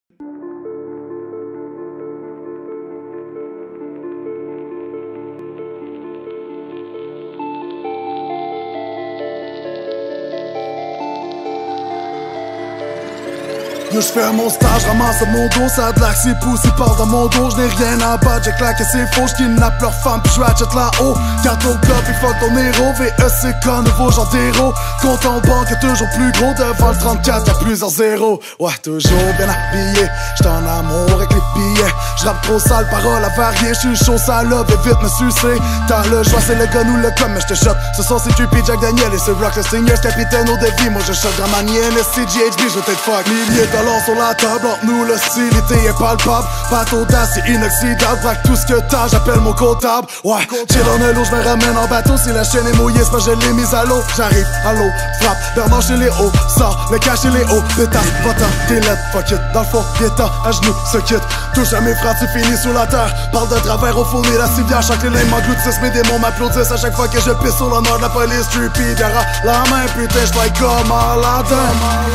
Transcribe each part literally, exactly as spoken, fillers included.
Yo, j'fais mon stage, ramasse mon dos, ça a de l'air que c'est poussé par dans mon dos. J'n'ai rien à battre, j'ai claqué c'est faux, j'kidnappe leur femme pis j'ratchet là-haut. Garde ton club et fuck ton héros, V E C K, nouveau genre d'héros. Compte en banque est toujours plus gros, devant le trente-quatre y'a plusieurs zéros. Ouais, toujours bien habillé, j'suis en amour avec les billets. J'rappe trop sale, paroles avariées, j'suis chaud, salope et vite me sucer. T'as le choix, c'est le gun ou le club, mais j'te shot. Ce soir c'est Cupid, Jack Daniel et c'est Rock le Seigneur, capitaine au défi. Moi je shot grand manier, N S C, G H B, j'veux t'être fuck. Milliers de dollars sur la table, entre nous l'hostilité est palpable. Bateau d'acier inoxydable, braque tout ce que t'as, j'appelle mon comptable. Ouais, chill on a l'eau, j'me ramène en bateau. Si la chaîne est mouillée, c'est pas je l'ai mise à l'eau. J'arrive à l'eau, frappe, Bernard chez les hauts. Sors, le cash chez les hauts, pétasse, va-t'en, t'es lettres, fuck it. Dans le fond, viens-t'en, à genoux, se quitte. Touche à mes frappes, tu finis sous la terre. Parle de travers au fourni, la civière, chaque les limbes m'engloutissent. Mes démons m'applaudissent à chaque fois que je pisse sur l'honneur de la police. Stupide, yara la main, putain, j'fais comme Aladdin.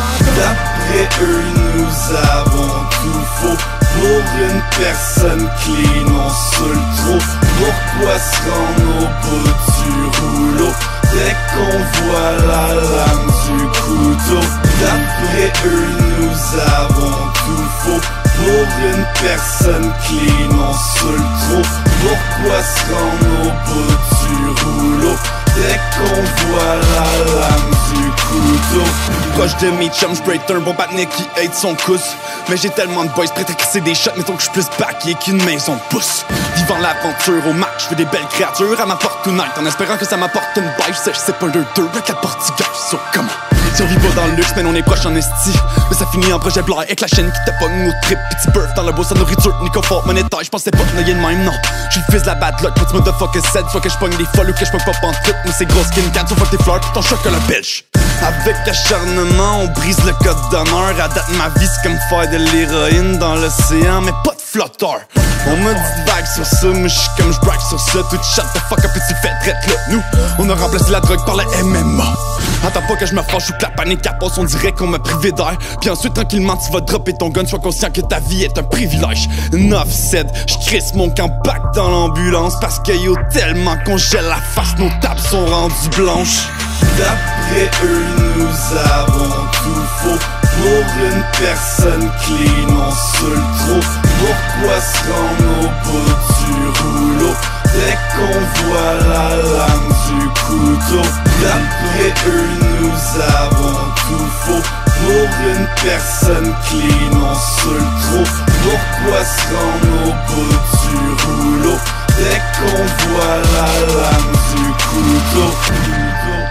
D'après eux, nous avons tout faux. Pour une personne clean, on se le trop. Pourquoi se rendre au bout du rouleau dès qu'on voit la lame du couteau? D'après eux, nous avons tout faux. Pour une personne clean, on se le trop. Pourquoi se rendre au bout du rouleau dès qu'on voit la lame du couteau? Proche de mes chums, j'peux être un bon patinet qui aide son cousse. Mais j'ai tellement de boys prêts à crisser des shots, mettons que j'suis plus backé qu'une maison pousse. Vivant l'aventure au match, j'fais des belles créatures à ma porte tonight, en espérant que ça m'apporte une baille sèche. C'est pas deux deux avec la portugaise, so comment? Si on vit pas dans le luxe, mais on est proche en esti. Mais ça finit en projet blanc avec la chaîne qui te pogne nos tripes. Petit beurre dans le beau sa nourriture, ni confort monétaire. J'pensais pas te noyer de même, non. J'suis le fils de la bad luck, petit motherfucker said. Soit que j'pogne des folles ou que j'pogne pas en trip. Mais c'est gros skin can, so fuck tes fleurs, ton chocolat belge. Avec acharnement, on brise le code d'honneur. À date, ma vie c'est comme faire de l'héroïne dans l'océan, mais pas de flotteur. On me dit vague sur ça, mais j'suis comme j'braque sur ça. Tout shut the fuck up et tu fais traite là. Nous, on a remplacé la drogue par le M M A. Attends pas que je me fâche ou que la panique passe, on dirait qu'on m'a privé d'air. Puis ensuite tranquillement tu vas dropper ton gun, sois conscient que ta vie est un privilège. Enough said, j'crisse mon camp back dans l'ambulance. Parce que yo tellement qu'on gèle la face, nos tables sont rendues blanches. D'après eux, nous avons tout faux. Pour une personne clean, on se le trop. Pourquoi se rendre au bout du rouleau dès qu'on voit la lame du couteau? D'après eux, nous avons tout faux. Pour une personne clean, on se le trop. Pourquoi se rendre au bout du rouleau dès qu'on voit la lame du couteau?